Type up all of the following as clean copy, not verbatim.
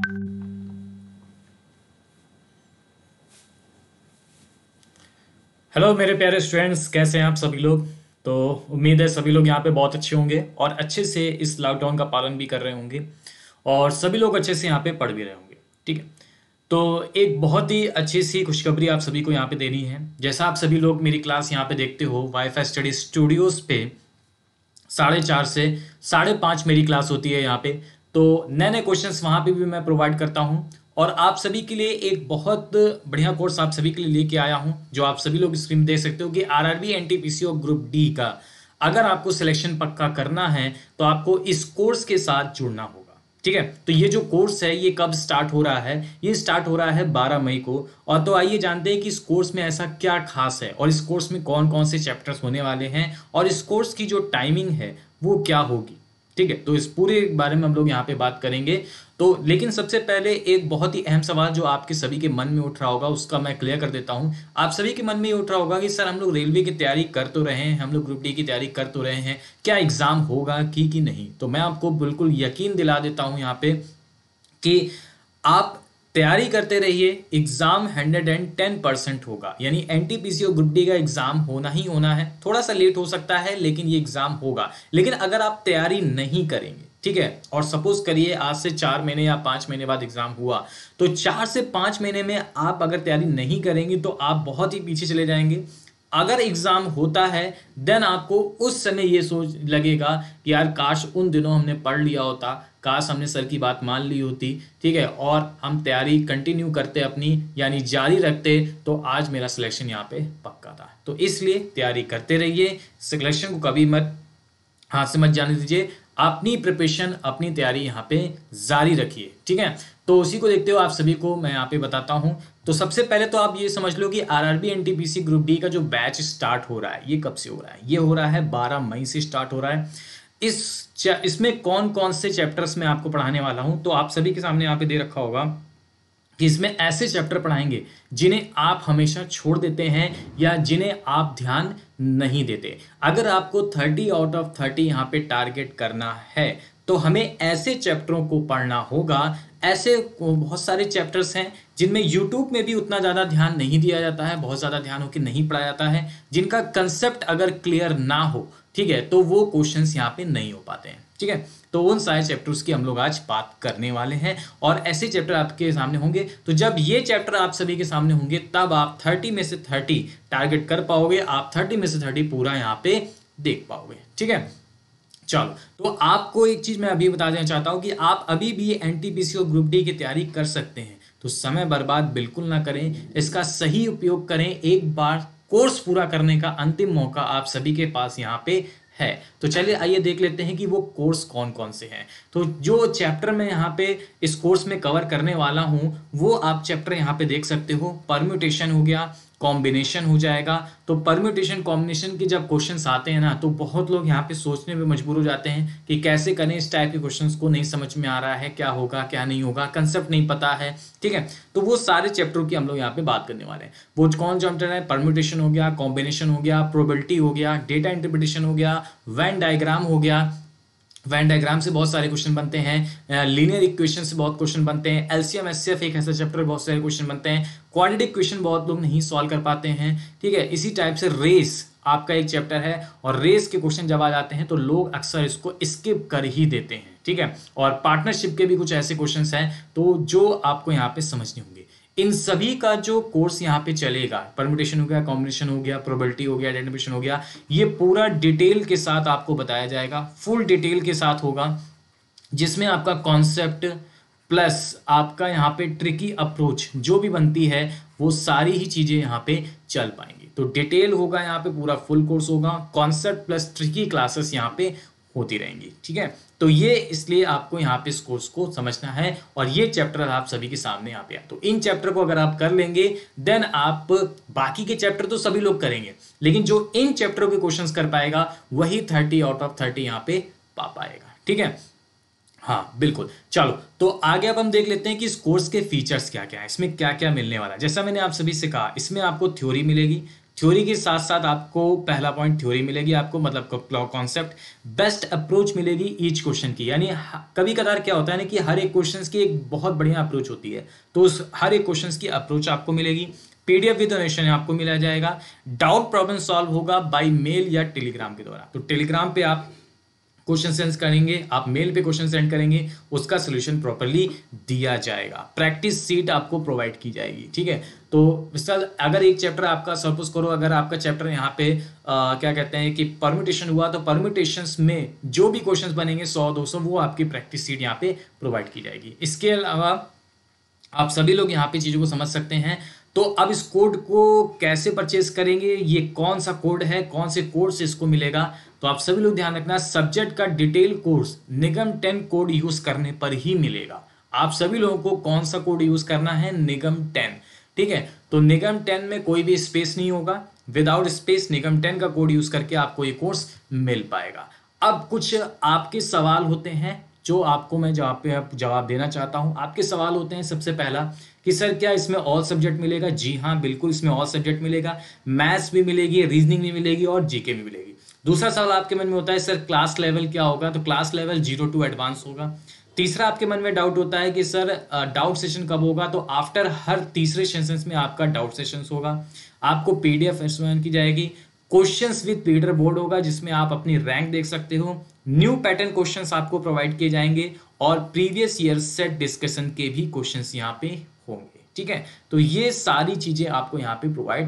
Hello मेरे प्यारे students, कैसे हैं आप सभी लोग। तो उम्मीद है सभी लोग यहाँ पे बहुत अच्छे होंगे और अच्छे से इस लॉकडाउन का पालन भी कर रहे होंगे और सभी लोग अच्छे से यहाँ पे पढ़ भी रहे होंगे। ठीक है। तो एक बहुत ही अच्छी सी खुशखबरी आप सभी को यहाँ पे देनी है। जैसा आप सभी लोग मेरी क्लास यहाँ पे देखते हो वाईफाई स्टडी स्टूडियोज पे 4:30 से 5:30 मेरी क्लास होती है यहाँ पे। तो नए नए क्वेश्चंस वहाँ पे भी मैं प्रोवाइड करता हूँ और आप सभी के लिए एक बहुत बढ़िया कोर्स आप सभी के लिए लेके आया हूँ, जो आप सभी लोग स्क्रीन में देख सकते हो कि आरआरबी एनटीपीसी और ग्रुप डी का अगर आपको सिलेक्शन पक्का करना है तो आपको इस कोर्स के साथ जुड़ना होगा। ठीक है। तो ये जो कोर्स है ये कब स्टार्ट हो रहा है? ये स्टार्ट हो रहा है 12 मई को। और तो आइए जानते हैं कि इस कोर्स में ऐसा क्या खास है और इस कोर्स में कौन कौन से चैप्टर्स होने वाले हैं और इस कोर्स की जो टाइमिंग है वो क्या होगी। ठीक है। तो इस पूरे बारे में हम लोग यहाँ पे बात करेंगे। तो लेकिन सबसे पहले एक बहुत ही अहम सवाल जो आपके सभी के मन में उठ रहा होगा उसका मैं क्लियर कर देता हूँ। आप सभी के मन में ये उठ रहा होगा कि सर हम लोग रेलवे की तैयारी कर तो रहे हैं, हम लोग ग्रुप डी की तैयारी कर तो रहे हैं, क्या एग्जाम होगा कि नहीं। तो मैं आपको बिल्कुल यकीन दिला देता हूँ यहाँ पे कि आप तैयारी करते रहिए, एग्जाम 110% होगा। यानी एनटीपीसी और ग्रुप डी का एग्जाम होना ही होना है। थोड़ा सा लेट हो सकता है लेकिन ये एग्जाम होगा। लेकिन अगर आप तैयारी नहीं करेंगे, ठीक है, और सपोज करिए आज से 4 महीने या 5 महीने बाद एग्जाम हुआ, तो 4 से 5 महीने में आप अगर तैयारी नहीं करेंगे तो आप बहुत ही पीछे चले जाएंगे। अगर एग्जाम होता है देन आपको उस समय ये सोच लगेगा कि यार काश उन दिनों हमने पढ़ लिया होता, काश हमने सर की बात मान ली होती, ठीक है, और हम तैयारी कंटिन्यू करते अपनी, यानी जारी रखते, तो आज मेरा सिलेक्शन यहाँ पे पक्का था। तो इसलिए तैयारी करते रहिए, सिलेक्शन को कभी मत हाथ से मत जाने दीजिए, अपनी प्रिपरेशन अपनी तैयारी यहाँ पे जारी रखिए। ठीक है। तो उसी को देखते हो आप सभी को मैं यहाँ पे बताता हूँ। तो सबसे पहले तो आप ये समझ लो कि आरआरबी एनटीपीसी ग्रुप डी का जो बैच स्टार्ट हो रहा है ये कब से हो रहा है? ये हो रहा है 12 मई से स्टार्ट हो रहा है। इसमें कौन कौन से चैप्टर्स मैं आपको पढ़ाने वाला हूँ तो आप सभी के सामने यहाँ पे दे रखा होगा कि इसमें ऐसे चैप्टर पढ़ाएंगे जिन्हें आप हमेशा छोड़ देते हैं या जिन्हें आप ध्यान नहीं देते। अगर आपको 30 आउट ऑफ 30 यहाँ पे टारगेट करना है तो हमें ऐसे चैप्टरों को पढ़ना होगा। ऐसे बहुत सारे चैप्टर्स हैं जिनमें यूट्यूब में भी उतना ज़्यादा ध्यान नहीं दिया जाता है, बहुत ज़्यादा ध्यान होकर नहीं पढ़ाया जाता है, जिनका कंसेप्ट अगर क्लियर ना हो, ठीक है, तो वो क्वेश्चंस यहाँ पे नहीं हो पाते हैं। ठीक है। तो उन सारे चैप्टर्स की हम लोग आज बात करने वाले हैं और ऐसे चैप्टर आपके सामने होंगे। तो जब ये चैप्टर आप सभी के सामने होंगे तब आप 30 में से 30 टारगेट कर पाओगे, आप 30 में से 30 पूरा यहाँ पे देख पाओगे। ठीक है। चलो, तो आपको एक चीज मैं अभी बता देना चाहता हूं कि आप अभी भी एनटीपीसी और ग्रुप डी की तैयारी कर सकते हैं। तो समय बर्बाद बिल्कुल ना करें, इसका सही उपयोग करें। एक बार कोर्स पूरा करने का अंतिम मौका आप सभी के पास यहाँ पे है। तो चलिए आइए देख लेते हैं कि वो कोर्स कौन कौन से हैं। तो जो चैप्टर मैं यहाँ पे इस कोर्स में कवर करने वाला हूँ वो आप चैप्टर यहाँ पे देख सकते हो। परम्यूटेशन हो गया, कॉम्बिनेशन हो जाएगा। तो परम्यूटेशन कॉम्बिनेशन के जब क्वेश्चंस आते हैं ना तो बहुत लोग यहाँ पे सोचने में मजबूर हो जाते हैं कि कैसे करें, इस टाइप के क्वेश्चंस को नहीं समझ में आ रहा है, क्या होगा क्या नहीं होगा, कंसेप्ट नहीं पता है। ठीक है। तो वो सारे चैप्टरों की हम लोग यहाँ पे बात करने वाले हैं। वो कौन चैप्टर है? परम्यूटेशन हो गया, कॉम्बिनेशन हो गया, प्रोबेबिलिटी हो गया, डेटा इंटरप्रिटेशन हो गया, वेन डायग्राम हो गया। वेन डायग्राम से बहुत सारे क्वेश्चन बनते हैं, लीनियर इक्वेशन से बहुत क्वेश्चन बनते हैं, एलसीएम एचसीएफ एक ऐसा चैप्टर बहुत सारे क्वेश्चन बनते हैं, क्वाड्रेटिक क्वेश्चन बहुत लोग नहीं सॉल्व कर पाते हैं। ठीक है। इसी टाइप से रेस आपका एक चैप्टर है और रेस के क्वेश्चन जब आ जाते हैं तो लोग अक्सर इसको स्किप कर ही देते हैं। ठीक है। और पार्टनरशिप के भी कुछ ऐसे क्वेश्चंस हैं तो जो आपको यहाँ पे समझने होंगे। इन सभी का जो कोर्स यहाँ पे चलेगा, परम्यूटेशन हो गया, कॉम्बिनेशन हो गया, प्रोबेबिलिटी हो गया, आइडेंटिफिकेशन हो गया, ये पूरा डिटेल के साथ आपको बताया जाएगा, फुल डिटेल के साथ होगा, जिसमें आपका कॉन्सेप्ट प्लस आपका यहाँ पे ट्रिकी अप्रोच जो भी बनती है वो सारी ही चीजें यहाँ पे चल पाएंगी। तो डिटेल होगा यहाँ पे, पूरा फुल कोर्स होगा, कॉन्सेप्ट प्लस ट्रिकी क्लासेस यहाँ पे होती रहेंगी। ठीक है। तो ये इसलिए आपको यहाँ पे इस कोर्स को समझना है और ये चैप्टर आप सभी के सामने यहाँ पे है। तो इन चैप्टर को अगर आप कर लेंगे देन आप बाकी के चैप्टर तो सभी लोग करेंगे, लेकिन जो इन चैप्टरों के क्वेश्चंस कर पाएगा वही 30 आउट ऑफ 30 यहाँ पे पा पाएगा। ठीक है। हाँ बिल्कुल। चलो, तो आगे अब हम देख लेते हैं कि इस कोर्स के फीचर्स क्या क्या है, इसमें क्या क्या मिलने वाला है। जैसा मैंने आप सभी से कहा, इसमें आपको थ्योरी मिलेगी, थ्योरी के साथ साथ आपको पहला पॉइंट थ्योरी मिलेगी आपको, मतलब कॉन्सेप्ट, बेस्ट अप्रोच मिलेगी ईच क्वेश्चन की। यानी कभी कदार क्या होता है ना कि हर एक क्वेश्चन की एक बहुत बढ़िया अप्रोच होती है, तो उस हर एक क्वेश्चन की अप्रोच आपको मिलेगी। पीडीएफ विद डोनेशन आपको मिला जाएगा। डाउट प्रॉब्लम सॉल्व होगा बाय मेल या टेलीग्राम के द्वारा। तो टेलीग्राम पे आप क्वेश्चन सेंड करेंगे, आप मेल पे क्वेश्चन सेंड करेंगे, उसका सोल्यूशन प्रॉपर्ली दिया जाएगा। प्रैक्टिस सीट आपको प्रोवाइड की जाएगी, ठीक है। तो मिसाल अगर एक चैप्टर आपका, सपोज करो अगर आपका चैप्टर यहाँ पे क्या कहते हैं कि परम्यूटेशन हुआ, तो परम्यूटेशंस में जो भी क्वेश्चंस बनेंगे 100-200 वो आपकी प्रैक्टिस सीट यहाँ पे प्रोवाइड की जाएगी। इसके अलावा आप सभी लोग यहाँ पे चीज़ों को समझ सकते हैं। तो अब इस कोड को कैसे परचेज करेंगे, ये कौन सा कोड है, कौन से कोर्स इसको मिलेगा, तो आप सभी लोग ध्यान रखना, सब्जेक्ट का detail course Nigam 10 code use करने पर ही मिलेगा। आप सभी लोगों को कौन सा कोड यूज करना है, निगम 10, ठीक है। तो निगम 10 में कोई भी स्पेस नहीं होगा, विदाउट स्पेस निगम 10 का कोड यूज करके आपको ये कोर्स मिल पाएगा। अब कुछ आपके सवाल होते हैं जो आपको मैं जवाब देना चाहता हूं। आपके सवाल होते हैं सबसे पहला कि सर क्या इसमें ऑल सब्जेक्ट मिलेगा? जी हाँ, बिल्कुल इसमें ऑल सब्जेक्ट मिलेगा, मैथ्स भी मिलेगी, रीजनिंग भी मिलेगी और जीके भी मिलेगी। दूसरा सवाल आपके मन में होता है सर क्लास लेवल क्या होगा? तो क्लास लेवल 0 to एडवांस होगा। तीसरा आपके मन में डाउट होता है कि सर डाउट सेशन कब होगा? तो आफ्टर हर तीसरे सेशन में आपका डाउट सेशन होगा, आपको पीडीएफ प्रदान की जाएगी, क्वेश्चंस विद लीडर बोर्ड होगा जिसमें आप अपनी रैंक देख सकते हो, न्यू पैटर्न क्वेश्चंस आपको प्रोवाइड किए जाएंगे और प्रीवियस ईयर सेट डिस्कशन के भी क्वेश्चंस यहाँ पे होंगे, ठीक है। तो ये सारी चीजें आपको यहाँ पे प्रोवाइड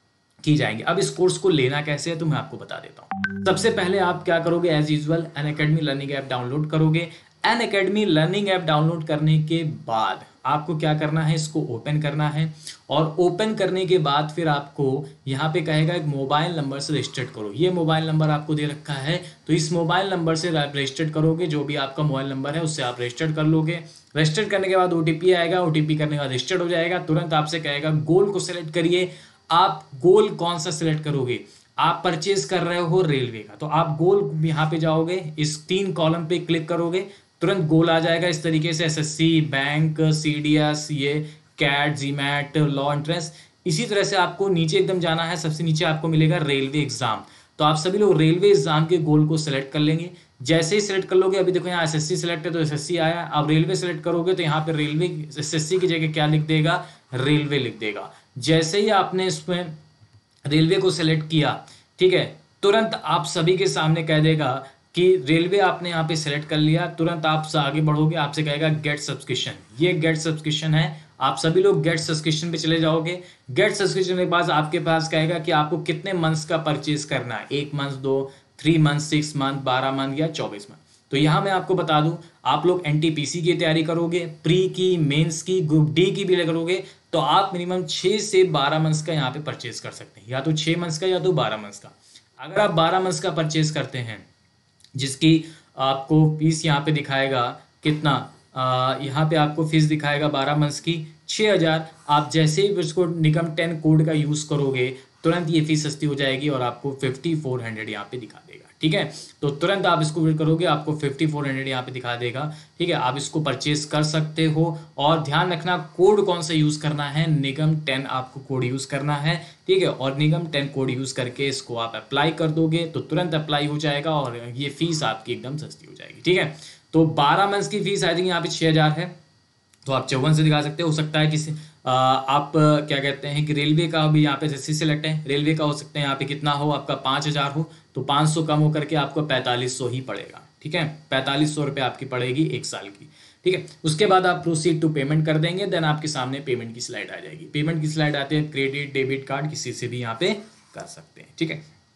की जाएंगी। अब इस कोर्स को लेना कैसे है तो मैं आपको बता देता हूँ। सबसे पहले आप क्या करोगे, as usual Unacademy learning app download करोगे। अनअकैडमी लर्निंग ऐप डाउनलोड करने के बाद आपको क्या करना है, इसको ओपन करना है और ओपन करने के बाद फिर आपको यहाँ पे कहेगा एक मोबाइल नंबर से रजिस्टर करो। ये मोबाइल नंबर आपको दे रखा है, तो इस मोबाइल नंबर से आप रजिस्टर करोगे, जो भी आपका मोबाइल नंबर है उससे आप रजिस्टर कर लोगे। रजिस्टर करने के बाद ओटीपी आएगा, ओटीपी करने के बाद रजिस्टर्ड हो जाएगा। तुरंत आपसे कहेगा गोल को सिलेक्ट करिए। आप गोल कौन सा सिलेक्ट करोगे? आप परचेज कर रहे हो रेलवे का, तो आप गोल यहाँ पे जाओगे, इस 3 कॉलम पे क्लिक करोगे, तुरंत गोल आ जाएगा इस तरीके से, एसएससी, बैंक, सीडीएस, ये कैट, जीमैट, लॉ एंट्रेंस। इसी तरह से आपको नीचे एकदम जाना है, सबसे नीचे आपको मिलेगा रेलवे एग्जाम। तो आप सभी लोग रेलवे एग्जाम के गोल को सिलेक्ट कर लेंगे। जैसे ही सिलेक्ट कर लोगे, अभी देखो यहाँ एसएससी सिलेक्ट है तो एसएससी आया, अब रेलवे सिलेक्ट करोगे तो यहाँ पे रेलवे एसएससी की जगह क्या लिख देगा, रेलवे लिख देगा। जैसे ही आपने इसमें रेलवे को सिलेक्ट किया, ठीक है, तुरंत आप सभी के सामने कह देगा कि रेलवे आपने यहाँ पे सिलेक्ट कर लिया। तुरंत आप आगे बढ़ोगे, आपसे कहेगा गेट सब्सक्रिप्शन। ये गेट सब्सक्रिप्शन है, आप सभी लोग गेट सब्सक्रिप्शन पे चले जाओगे। गेट सब्सक्रिप्शन के बाद आपके पास कहेगा कि आपको कितने मंथ्स का परचेज करना है, 1 मंथ, 2, 3 मंथ, 6 मंथ, 12 मंथ या 24 मंथ। तो यहाँ मैं आपको बता दूं, आप लोग एनटीपीसी की तैयारी करोगे, प्री की, मेंस की, ग्रुप डी की भी करोगे, तो आप मिनिमम 6 से 12 मंथ्स का यहाँ पे परचेज कर सकते हैं, या तो 6 मंथ्स का या तो 12 मंथ्स का। अगर आप 12 मंथ्स का परचेज करते हैं, जिसकी आपको फीस यहाँ पे दिखाएगा कितना, यहाँ पे आपको फीस दिखाएगा 12 मंथ्स की 6000। आप जैसे ही इसको निगम 10 कोड का यूज़ करोगे, तुरंत ये फीस सस्ती हो जाएगी और आपको 5400 यहाँ पे दिखा देगा, ठीक है। तो तुरंत आप इसको बिल करोगे, आपको 5400 यहाँ पे दिखा देगा, ठीक है। आप इसको परचेज कर सकते हो और ध्यान रखना कोड कौन सा यूज़ करना है, निगम 10 आपको कोड यूज़ करना है, ठीक है। और निगम 10 कोड यूज़ करके इसको आप अप्लाई कर दोगे तो तुरंत अप्लाई हो जाएगा और ये फीस आपकी एकदम सस्ती हो जाएगी, ठीक है। तो 12 मंथ्स की फीस आई थिंक यहाँ पे 6000 है, तो आप 54 से दिखा सकते हो सकता है किसी आप क्या कहते हैं कि रेलवे का भी यहाँ पे एसएससी सेलेक्ट है, रेलवे का हो सकता है यहाँ पे कितना हो, आपका 5000 हो, तो 500 कम होकर के आपको 4500 ही पड़ेगा, ठीक है। 4500 रुपये आपकी पड़ेगी 1 साल की, ठीक है। उसके बाद आप प्रोसीड टू पेमेंट कर देंगे, देन आपके सामने पेमेंट की स्लाइड आ जाएगी। पेमेंट की स्लाइड आते हैं, क्रेडिट, डेबिट कार्ड किसी से भी यहाँ पे कर सकते हैं, ठीक है।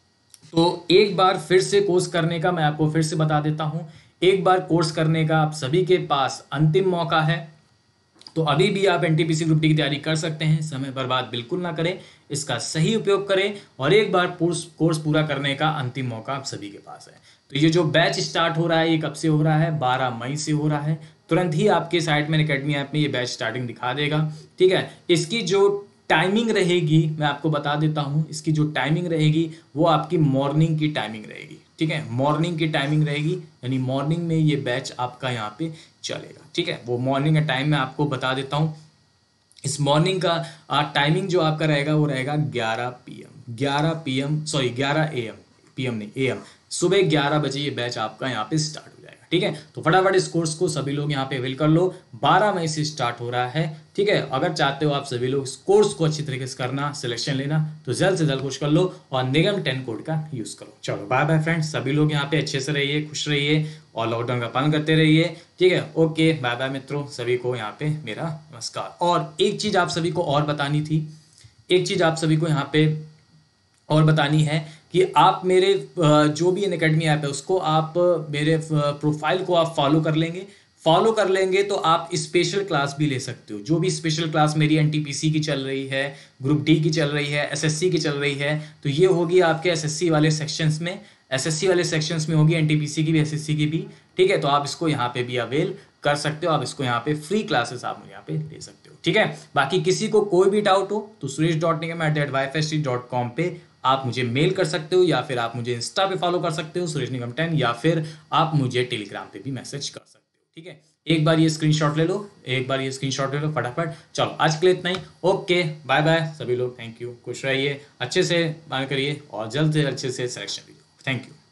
तो एक बार फिर से कोर्स करने का मैं आपको फिर से बता देता हूँ, एक बार कोर्स करने का आप सभी के पास अंतिम मौका है। तो अभी भी आप एनटीपीसी ग्रुप डी की तैयारी कर सकते हैं, समय बर्बाद बिल्कुल ना करें, इसका सही उपयोग करें और एक बार कोर्स पूरा करने का अंतिम मौका आप सभी के पास है। तो ये जो बैच स्टार्ट हो रहा है, ये कब से हो रहा है, 12 मई से हो रहा है। तुरंत ही आपके साइट में अकेडमी ऐप में ये बैच स्टार्टिंग दिखा देगा, ठीक है। इसकी जो टाइमिंग रहेगी मैं आपको बता देता हूँ, इसकी जो टाइमिंग रहेगी वो आपकी मॉर्निंग की टाइमिंग रहेगी, ठीक है। मॉर्निंग की टाइमिंग रहेगी, यानी मॉर्निंग में ये बैच आपका यहाँ पे चलेगा, ठीक है। वो मॉर्निंग का टाइम मैं आपको बता देता हूँ, इस मॉर्निंग का टाइमिंग जो आपका रहेगा वो रहेगा 11 PM, 11 PM, sorry 11 AM, PM नहीं AM, सुबह 11 बजे ये बैच आपका यहाँ पे स्टार्ट हो जाएगा। ठीक है, तो फटाफट इस कोर्स को सभी लोग यहाँ पे अवेल कर लो। 12 मई से स्टार्ट हो रहा है। ठीक है, अगर चाहते हो आप सभी लोग इस कोर्स को अच्छी तरीके से करना, सिलेक्शन लेना, तो जल्द से जल्द कोशिश कर लो और निगम 10 कोड का यूज करो। चलो बाय बाय फ्रेंड्स, सभी लोग यहाँ पे अच्छे से रहिए, खुश रहिए और लॉकडाउन का पालन करते रहिए। ठीक है, ओके बाय बाय मित्रों, सभी को यहाँ पे मेरा नमस्कार। और एक चीज आप सभी को और बतानी थी, एक चीज आप सभी को यहाँ पे और बतानी है कि आप मेरे जो भी अनअकैडमी ऐप है उसको आप मेरे प्रोफाइल को आप फॉलो कर लेंगे तो आप स्पेशल क्लास भी ले सकते हो। जो भी स्पेशल क्लास मेरी एनटीपीसी की चल रही है, ग्रुप डी की चल रही है, एसएससी की चल रही है, तो ये होगी आपके एसएससी वाले सेक्शंस में, एसएससी वाले सेक्शंस में होगी, एनटीपीसी की भी, एसएससी की भी। ठीक है, तो आप इसको यहाँ पे भी अवेल कर सकते हो, आप इसको यहाँ पे फ्री क्लासेस आप यहाँ पे ले सकते हो। ठीक है, बाकी किसी को कोई भी डाउट हो तो suresh.nigam@wifi.com पे आप मुझे मेल कर सकते हो, या फिर आप मुझे इंस्टा पे फॉलो कर सकते हो सुरेश निगम 10, या फिर आप मुझे टेलीग्राम पे भी मैसेज कर सकते हो। ठीक है, एक बार ये स्क्रीनशॉट ले लो, एक बार ये स्क्रीनशॉट ले लो फटाफट। चलो आज के लिए इतना ही, ओके बाय बाय सभी लोग, थैंक यू, खुश रहिए, अच्छे से बात करिए और जल्द से अच्छे से सिलेक्शन लीजिए। Thank you.